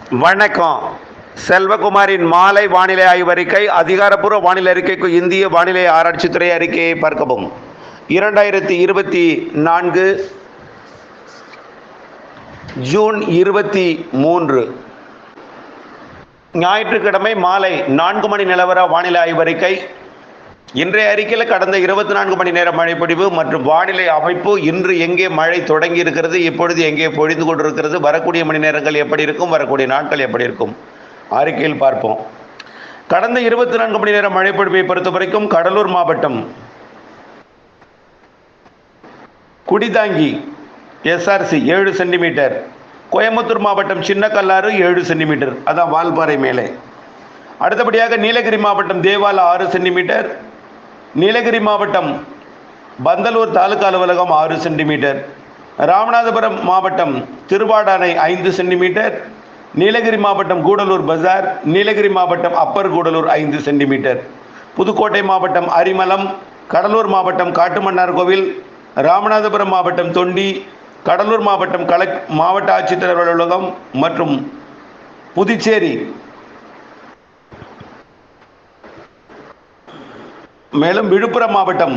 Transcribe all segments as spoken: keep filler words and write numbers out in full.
வணக்கம். செல்வகுமாரின் மாலை வானிலை ஆய்வறிக்கை. அதிகாரப்பூர்வ வானிலை அறிக்கைக்கு இந்திய வானிலை ஆராய்ச்சித்துறை அறிக்கையை பார்க்கவும். இரண்டாயிரத்தி இருபத்தி நான்கு ஜூன் இருபத்தி மூன்று ஞாயிற்றுக்கிழமை மாலை நான்கு மணி நிலவர வானிலை ஆய்வறிக்கை. இன்றைய அறிக்கையில் கடந்த இருபத்தி நான்கு மணி நேர மழைப்பொழிவு மற்றும் வானிலை அமைப்பு, இன்று எங்கே மழை தொடங்கி இருக்கிறது, இப்பொழுது எங்கே பொழிந்து கொண்டிருக்கிறது, வரக்கூடிய மணி நேரங்கள் எப்படி இருக்கும், வரக்கூடிய நாட்கள் எப்படி இருக்கும், அறிக்கையில் பார்ப்போம். கடந்த இருபத்தி நான்கு மணி நேர மழைப்பொழிவை பொறுத்த வரைக்கும் கடலூர் மாவட்டம் குடிதாங்கி எஸ்ஆர்சி ஏழு சென்டிமீட்டர், கோயம்புத்தூர் மாவட்டம் சின்னக்கல்லாறு ஏழு சென்டிமீட்டர், அதான் வால்பாறை மேலே. அடுத்தபடியாக நீலகிரி மாவட்டம் தேவாலா ஆறு சென்டிமீட்டர், நீலகிரி மாவட்டம் பந்தலூர் தாலுகா அலுவலகம் ஆறு சென்டிமீட்டர், ராமநாதபுரம் மாவட்டம் திருவாடானை ஐந்து சென்டிமீட்டர், நீலகிரி மாவட்டம் கூடலூர் பஜார், நீலகிரி மாவட்டம் அப்பர் கூடலூர் ஐந்து சென்டிமீட்டர், புதுக்கோட்டை மாவட்டம் அரிமளம், கடலூர் மாவட்டம் காட்டுமன்னார் கோவில், ராமநாதபுரம் மாவட்டம் தொண்டி, கடலூர் மாவட்டம் கலெக்ட் மாவட்ட ஆட்சித்தலைவர் அலுவலகம் மற்றும் புதுச்சேரி, மேலும் விழுப்புரம் மாவட்டம்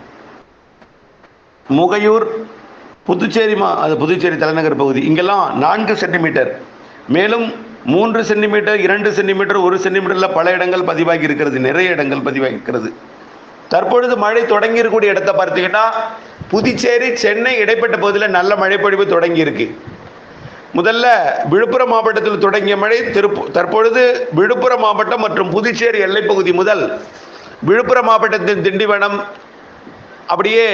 முகையூர், புதுச்சேரி மா அது புதுச்சேரி தலைநகர் பகுதி, இங்கெல்லாம் நான்கு சென்டிமீட்டர், மேலும் மூன்று சென்டிமீட்டர், இரண்டு சென்டிமீட்டர், ஒரு சென்டிமீட்டரில் பல இடங்கள் பதிவாகி இருக்கிறது, நிறைய இடங்கள் பதிவாகி இருக்கிறது. தற்பொழுது மழை தொடங்கி இருக்கக்கூடிய இடத்தை பார்த்தீங்கன்னா புதுச்சேரி சென்னை இடைப்பட்ட பகுதியில் நல்ல மழைப்பொழிவு தொடங்கி இருக்கு. முதல்ல விழுப்புரம் மாவட்டத்தில் தொடங்கிய மழை திருப்பு தற்பொழுது விழுப்புரம் மாவட்டம் மற்றும் புதுச்சேரி எல்லைப்பகுதி முதல் விழுப்புரம் மாவட்டத்தின் திண்டிவனம், அப்படியே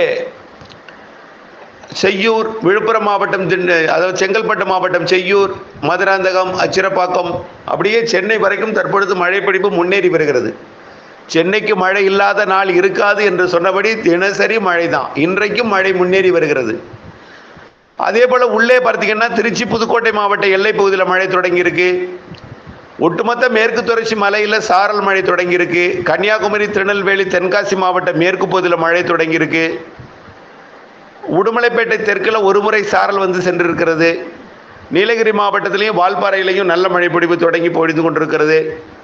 செய்யூர், விழுப்புரம் மாவட்டம் திண்டு அதாவது செங்கல்பட்டு மாவட்டம் செய்யூர், மதுராந்தகம், அச்சிரப்பாக்கம், அப்படியே சென்னை வரைக்கும் தற்பொழுது மழைப்பொழிவு முன்னேறி வருகிறது. சென்னைக்கு மழை இல்லாத நாள் இருக்காது என்று சொன்னபடி தினசரி மழை தான். இன்றைக்கும் மழை முன்னேறி வருகிறது. அதே போல் உள்ளே பார்த்தீங்கன்னா திருச்சி புதுக்கோட்டை மாவட்ட எல்லை பகுதியில் மழை தொடங்கியிருக்கு. ஒட்டுமொத்த மேற்கு தொடர்ச்சி மலையில் சாரல் மழை தொடங்கியிருக்கு. கன்னியாகுமரி, திருநெல்வேலி, தென்காசி மாவட்ட மேற்கு பகுதியில் மழை தொடங்கியிருக்கு. உடுமலைப்பேட்டை தெற்கில் ஒரு முறை சாரல் வந்து சென்றிருக்கிறது. நீலகிரி மாவட்டத்திலையும் வால்பாறையிலையும் நல்ல மழைப்பொழிவு தொடங்கி பொழிந்து கொண்டிருக்கிறது.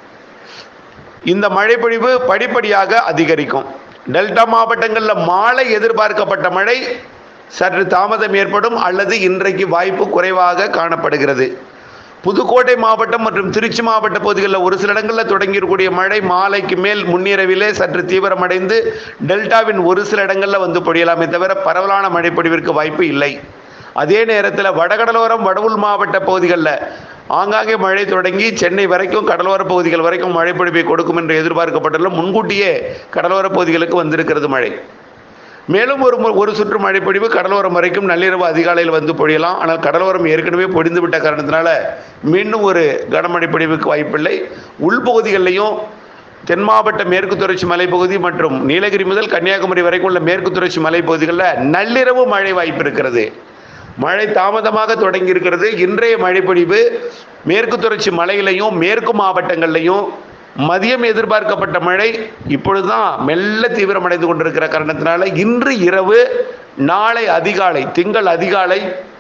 இந்த மழைப்பொழிவு படிப்படியாக அதிகரிக்கும். டெல்டா மாவட்டங்களில் மாலை எதிர்பார்க்கப்பட்ட மழை சற்று தாமதம் ஏற்படும் அல்லது இன்றைக்கு வாய்ப்பு குறைவாக காணப்படுகிறது. புதுக்கோட்டை மாவட்டம் மற்றும் திருச்சி மாவட்ட பகுதிகளில் ஒரு சில இடங்களில் தொடங்கியிருக்கக்கூடிய மழை மாலைக்கு மேல் முன்னிரவிலே சற்று தீவிரமடைந்து டெல்டாவின் ஒரு சில இடங்களில் வந்து பொழியலாமே தவிர பரவலான மழைப்பொழிவிற்கு வாய்ப்பு இல்லை. அதே நேரத்தில் வடகடலோரம் வடவுள் மாவட்ட பகுதிகளில் ஆங்காங்கே மழை தொடங்கி சென்னை வரைக்கும் கடலோர பகுதிகள் வரைக்கும் மழைப்பொழிவை கொடுக்கும் என்று எதிர்பார்க்கப்பட்டுள்ள முன்கூட்டியே கடலோர பகுதிகளுக்கு வந்திருக்கிறது மழை. மேலும் ஒரு ஒரு சுற்று மழைப்பொழிவு கடலோரம் வரைக்கும் நள்ளிரவு அதிகாலையில் வந்து பொழியலாம். ஆனால் கடலோரம் ஏற்கனவே பொழிந்து விட்ட காரணத்தினால மீண்டும் ஒரு கனமழை பொழிவுக்கு வாய்ப்பில்லை. உள்பகுதிகளிலையும் தென் மாவட்ட மேற்கு தொடர்ச்சி மலைப்பகுதி மற்றும் நீலகிரி முதல் கன்னியாகுமரி வரைக்கும் உள்ள மேற்கு தொடர்ச்சி மலைப்பகுதிகளில் நள்ளிரவு மழை வாய்ப்பு இருக்கிறது. மழை தாமதமாக தொடங்கி இருக்கிறது. இன்றைய மழைப்பொழிவு மேற்கு தொடர்ச்சி மலையிலையும் மேற்கு மாவட்டங்கள்லையும் மதியம் எதிர்பார்க்கப்பட்ட மழை இப்பொழுதுதான் மெல்ல தீவிரமடைந்து கொண்டிருக்கிற காரணத்தினால இன்று இரவு நாளை அதிகாலை திங்கள் அதிகாலை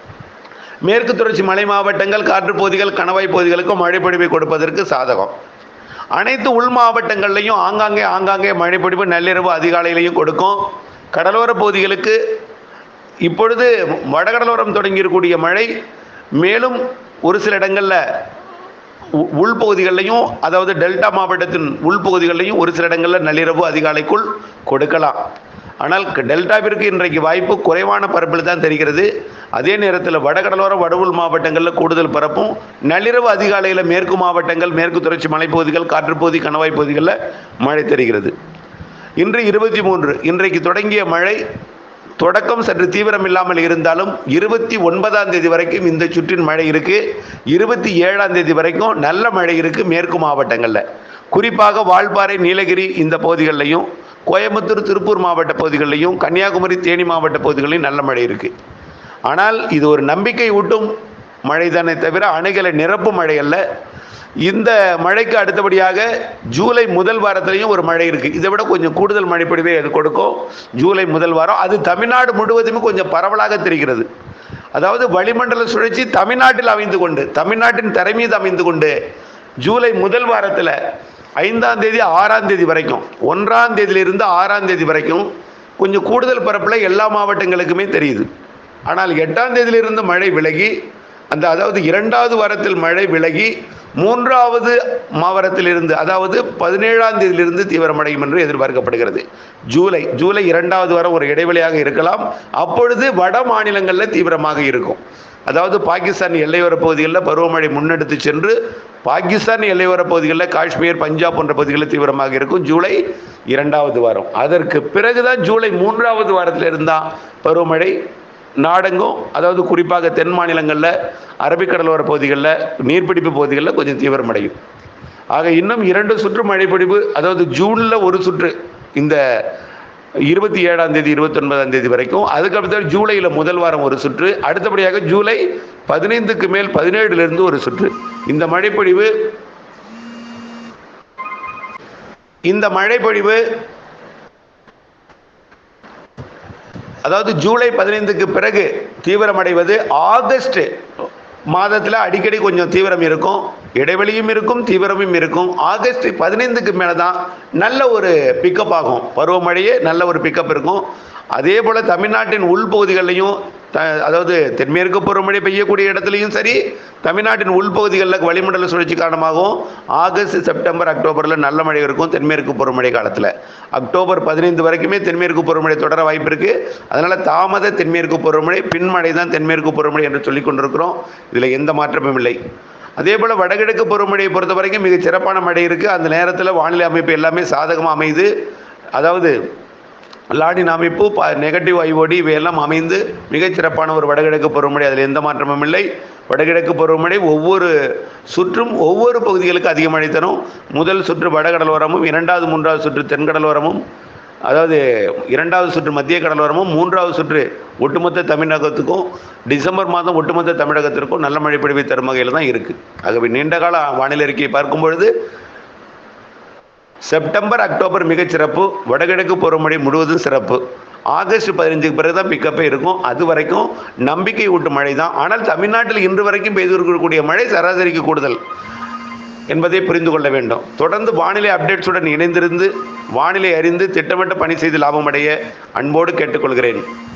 மேற்கு தொடர்ச்சி மலை மாவட்டங்கள், காற்று பகுதிகள், கணவாய் பகுதிகளுக்கும் மழைப்பொழிவை கொடுப்பதற்கு சாதகம். அனைத்து உள் மாவட்டங்கள்லையும் ஆங்காங்கே ஆங்காங்கே மழைப்பொழிவு நள்ளிரவு அதிகாலையிலையும் கொடுக்கும். கடலோர பகுதிகளுக்கு இப்பொழுது வடகடலோரம் தொடங்கியிருக்கக்கூடிய மழை மேலும் ஒரு சில இடங்களில் உள்பகுதிகளிலையும் அதாவது டெல்டா மாவட்டத்தின் உள்பகுதிகளிலையும் ஒரு சில இடங்களில் நள்ளிரவு அதிகாலைக்குள் கொடுக்கலாம். ஆனால் டெல்டாவிற்கு இன்றைக்கு வாய்ப்பு குறைவான பரப்பில் தான் தெரிகிறது. அதே நேரத்தில் வடகடலோர வடவுள் மாவட்டங்களில் கூடுதல் பரப்பும் நள்ளிரவு அதிகாலையில் மேற்கு மாவட்டங்கள், மேற்கு தொடர்ச்சி மலைப்பகுதிகள், காற்றுப்பகுதி, கணவாய் பகுதிகளில் மழை தெரிகிறது. இன்று இருபத்தி மூன்று இன்றைக்கு தொடங்கிய மழை தொடக்கம் சற்று தீவிரம் இல்லாமல் இருந்தாலும் இருபத்தி ஒன்பதாம் தேதி வரைக்கும் இந்த சுற்றின் மழை இருக்கு. இருபத்தி ஏழாம் தேதி வரைக்கும் நல்ல மழை இருக்கு மேற்கு மாவட்டங்களில். குறிப்பாக வால்பாறை, நீலகிரி இந்த பகுதிகளிலையும், கோயம்புத்தூர், திருப்பூர் மாவட்ட பகுதிகளிலையும், கன்னியாகுமரி, தேனி மாவட்ட பகுதிகளிலும் நல்ல மழை இருக்கு. ஆனால் இது ஒரு நம்பிக்கை ஊட்டும் மழை தானே தவிர அணைகளை நிரப்பும் மழை அல்ல. இந்த மழைக்கு அடுத்தபடியாக ஜூலை முதல் வாரத்திலையும் ஒரு மழை இருக்குது. இதை விட கொஞ்சம் கூடுதல் மழைப்பொழிவை அது கொடுக்கும் ஜூலை முதல் வாரம். அது தமிழ்நாடு முழுவதுமே கொஞ்சம் பரவலாக தெரிகிறது. அதாவது வளிமண்டல சுழற்சி தமிழ்நாட்டில் அமைந்து கொண்டு, தமிழ்நாட்டின் தரை மீது அமைந்து கொண்டு ஜூலை முதல் வாரத்தில் ஐந்தாம் தேதி ஆறாம் தேதி வரைக்கும், ஒன்றாம் தேதியிலிருந்து ஆறாம் தேதி வரைக்கும் கொஞ்சம் கூடுதல் பரப்பில் எல்லா மாவட்டங்களுக்குமே தெரியுது. ஆனால் எட்டாம் தேதியிலிருந்து மழை விலகி, அந்த அதாவது இரண்டாவது வாரத்தில் மழை விலகி மூன்றாவது மாவட்டத்திலிருந்து அதாவது பதினேழாம் தேதியிலிருந்து தீவிரமடையும் என்று எதிர்பார்க்கப்படுகிறது. ஜூலை ஜூலை இரண்டாவது வாரம் ஒரு இடைவெளியாக இருக்கலாம். அப்பொழுது வட மாநிலங்களில் தீவிரமாக இருக்கும். அதாவது பாகிஸ்தான் எல்லையோர பகுதிகளில் பருவமழை முன்னெடுத்து சென்று பாகிஸ்தான் எல்லையோர பகுதிகளில் காஷ்மீர், பஞ்சாப் போன்ற பகுதிகளில் தீவிரமாக இருக்கும் ஜூலை இரண்டாவது வாரம். அதற்கு பிறகுதான் ஜூலை மூன்றாவது வாரத்தில் இருந்தால் பருவமழை நாடெங்கும், அதாவது குறிப்பாக தென் மாநிலங்களில், அரபிக்கடலோர பகுதிகளில், நீர்பிடிப்பு பகுதிகளில் கொஞ்சம் தீவிரமடையும். ஆக இன்னும் இரண்டு சுற்று மழைப்பிடிப்பு, அதாவது ஜூனில் ஒரு சுற்று இந்த இருபத்தி ஏழாம் தேதி இருபத்தி ஒன்பதாம் தேதி வரைக்கும், அதுக்கப்புறம் ஜூலையில் முதல் வாரம் ஒரு சுற்று, அடுத்தபடியாக ஜூலை பதினைந்துக்கு மேல் பதினேழுலேருந்து ஒரு சுற்று. இந்த மழைப்பொழிவு இந்த மழைப்பொழிவு அதாவது ஜூலை பதினைந்துக்கு பிறகு தீவிரமடைவது ஆகஸ்ட் மாதத்தில் அடிக்கடி கொஞ்சம் தீவிரம் இருக்கும், இடைவெளியும் இருக்கும், தீவிரமும் இருக்கும். ஆகஸ்ட் பதினைந்துக்கு மேலே தான் நல்ல ஒரு பிக்கப் ஆகும், பருவமழையே நல்ல ஒரு பிக்கப் இருக்கும். அதே போல் தமிழ்நாட்டின் உள்பகுதிகளிலையும், த அதாவது தென்மேற்கு பருவமழை பெய்யக்கூடிய இடத்துலையும் சரி, தமிழ்நாட்டின் உள்பகுதிகளில் வளிமண்டல சுழற்சி காரணமாகவும் ஆகஸ்ட், செப்டம்பர், அக்டோபரில் நல்ல மழை இருக்கும். தென்மேற்கு பருவமழை காலத்தில் அக்டோபர் பதினைந்து வரைக்குமே தென்மேற்கு பருவமழை தொடர வாய்ப்பு இருக்குது. அதனால் தாமத தென்மேற்கு பருவமழை, பின்மழை தான் தென்மேற்கு பருவமழை என்று சொல்லி கொண்டிருக்கிறோம். இதில் எந்த மாற்றமும் இல்லை. அதே போல் வடகிழக்கு பருவமழையை பொறுத்த வரைக்கும் மிக சிறப்பான மழை இருக்குது. அந்த நேரத்தில் வானிலை அமைப்பு எல்லாமே சாதகமாக அமைது. அதாவது லானின் அமைப்பு, நெகட்டிவ் ஐஓடி இவையெல்லாம் அமைந்து மிகச்சிறப்பான ஒரு வடகிழக்கு பருவமழை, அதில் எந்த மாற்றமும் இல்லை. வடகிழக்கு பருவமழை ஒவ்வொரு சுற்றும் ஒவ்வொரு பகுதிகளுக்கு அதிக மழை தரும். முதல் சுற்று வடகடலோரமும், இரண்டாவது மூன்றாவது சுற்று தென்கடலோரமும், அதாவது இரண்டாவது சுற்று மத்திய கடலோரமும், மூன்றாவது சுற்று ஒட்டுமொத்த தமிழகத்துக்கும், டிசம்பர் மாதம் ஒட்டுமொத்த தமிழகத்திற்கும் நல்ல மழை பொழிவை தரும் வகையில் தான் இருக்குது. ஆகவே நீண்டகால வானிலை அறிக்கையை பார்க்கும் பொழுது செப்டம்பர், அக்டோபர் மிகச்சிறப்பு, வடகிழக்கு பருவமழை முழுவதும் சிறப்பு. ஆகஸ்ட் பதினைஞ்சுக்கு பிறகு தான் பிக்கப்பே இருக்கும். அது வரைக்கும் நம்பிக்கை ஊட்டும் மழை தான். ஆனால் தமிழ்நாட்டில் இன்று வரைக்கும் பெய்து இருக்கக்கூடிய மழை சராசரிக்கு கூடுதல் என்பதை புரிந்து கொள்ள வேண்டும். தொடர்ந்து வானிலை அப்டேட்ஸுடன் இணைந்திருந்து வானிலை அறிந்து திட்டமிட்ட பணி செய்து லாபமடைய அன்போடு கேட்டுக்கொள்கிறேன்.